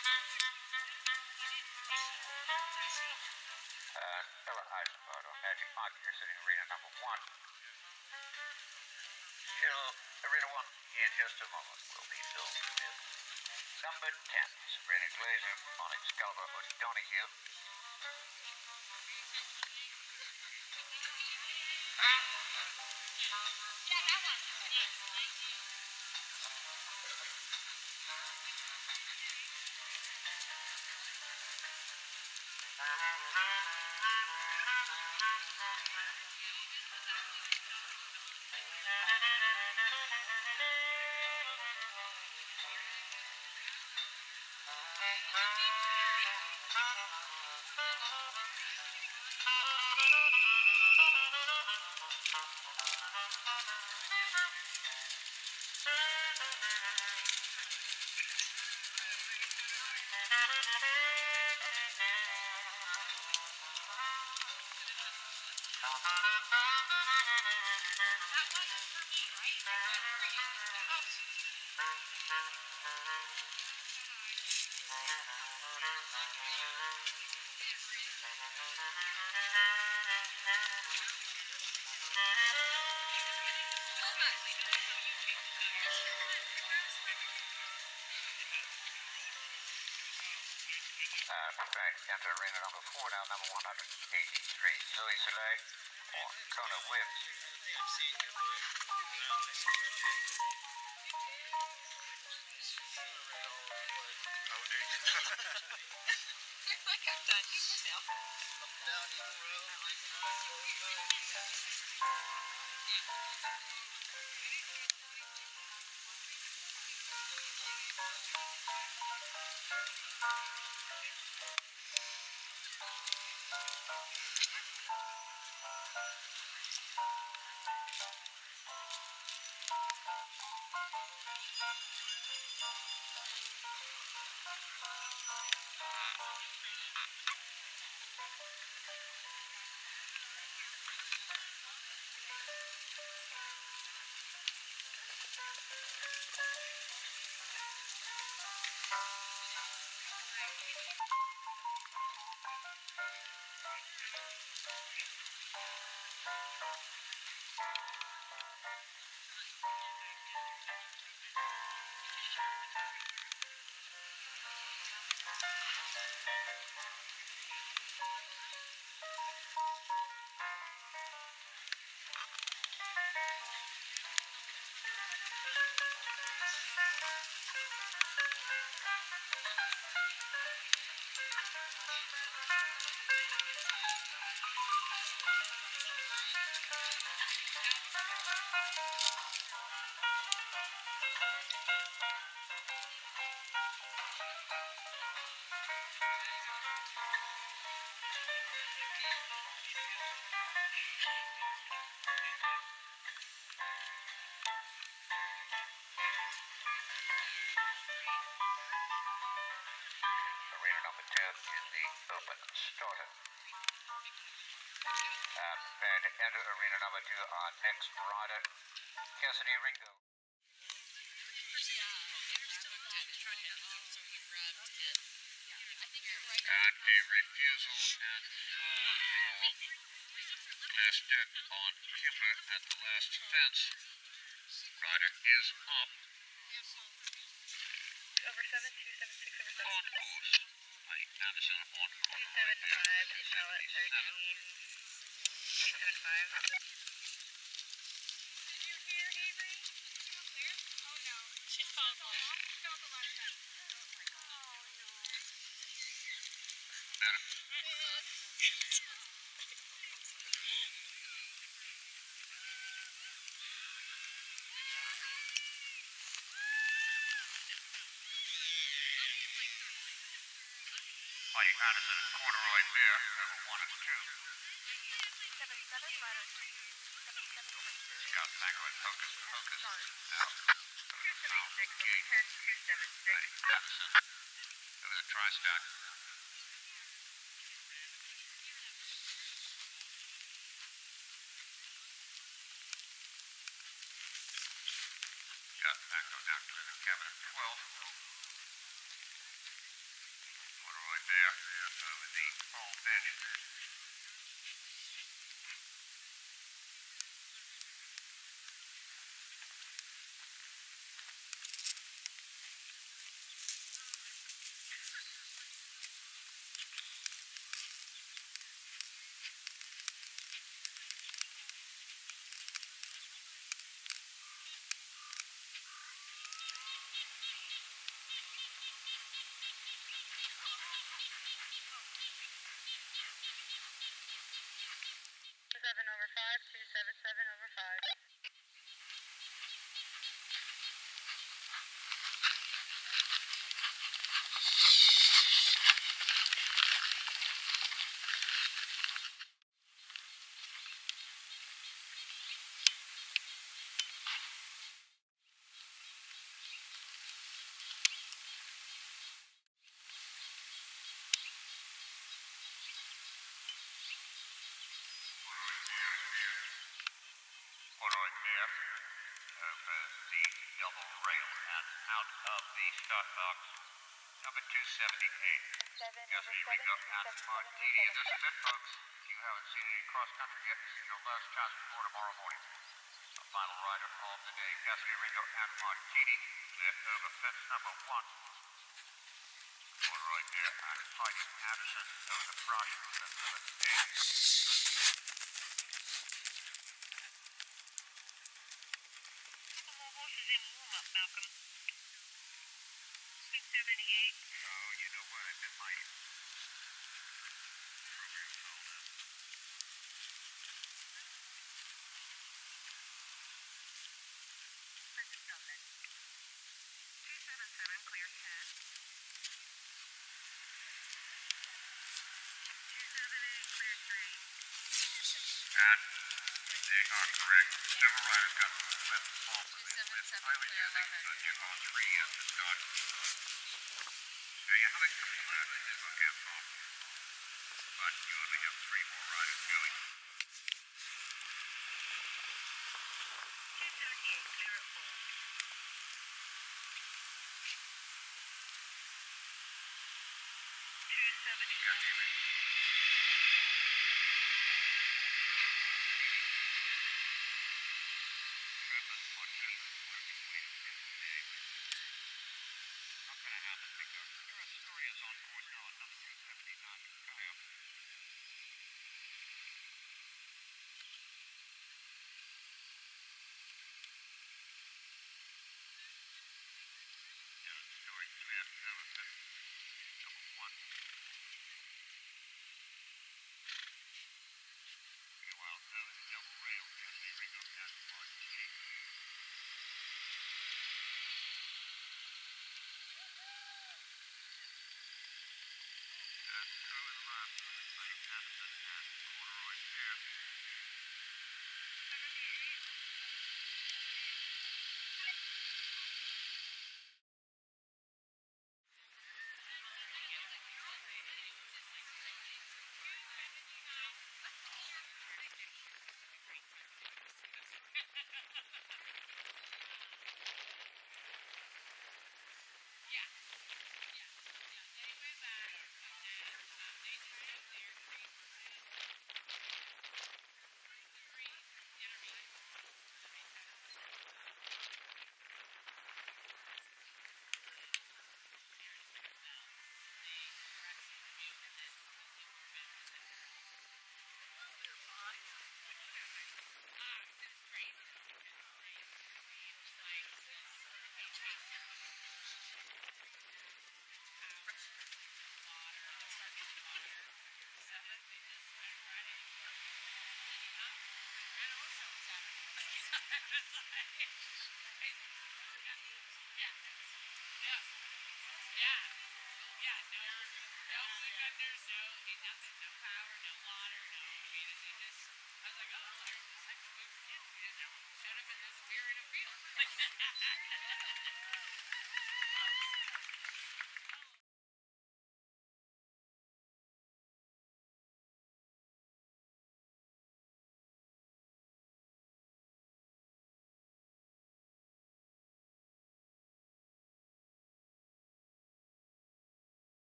Magic Mike, you're sitting arena number 1. Arena 1 in just a moment will be filled with number 10, Sabrina Glazer on Excalibur O'Donoghue. Yeah, that one. Preparing to enter arena number 4 now, number 183, Zoe Soleil or Kona Wibbs. I think I've seen you, but I spoke to Jake. Oh, dude. Like I'm done. Use yourself. Up and down Eagle Road, leaving on Corduroy Bear. Open starter. Preparing to enter arena number 2 on next rider, Cassidy Ringo. And a refusal and last step on Kimber at the last fence. Rider is up. Over 7276 over 7. On course. Heide Andersen on Corduroy Bear. 275, pallet 13. 275. Did you hear Avery? Did you go clear? Oh no. She fell off. Fell the last time. Oh no. Madam. Heide Andersen and Corduroy Bear, over 1 and 2. 277, rider 277 over 2. Scout Tango and Hocus Pocus. Now, 276 over 10, 276. Heide Andersen over the tri-stack. Scout Tango now clear the cabin at 12. Bear over the whole bench. Seven over 5, 277 over 5. Corduroy Bear over the double rail and out of the start box. Number 278. Yesterday, Ringo and Martini. And this is it, folks. If you haven't seen any cross-country yet, this is your last chance before tomorrow morning. A final rider of the day. Yesterday, Ringo and Martini. Clear over fence number 1. Corduroy Bear and Heide Andersen over the brush of fence number 8. Malcolm. 678. Oh, you know what? I've been my program called up. Let's go then. 277, clear 10. 278, clear 3. And they are correct. Several riders got left off with highly using subject on 3 at the start. So you have a couple of in the Spokane farm. But you only have 3 more riders going. 278, clear at 4. 277.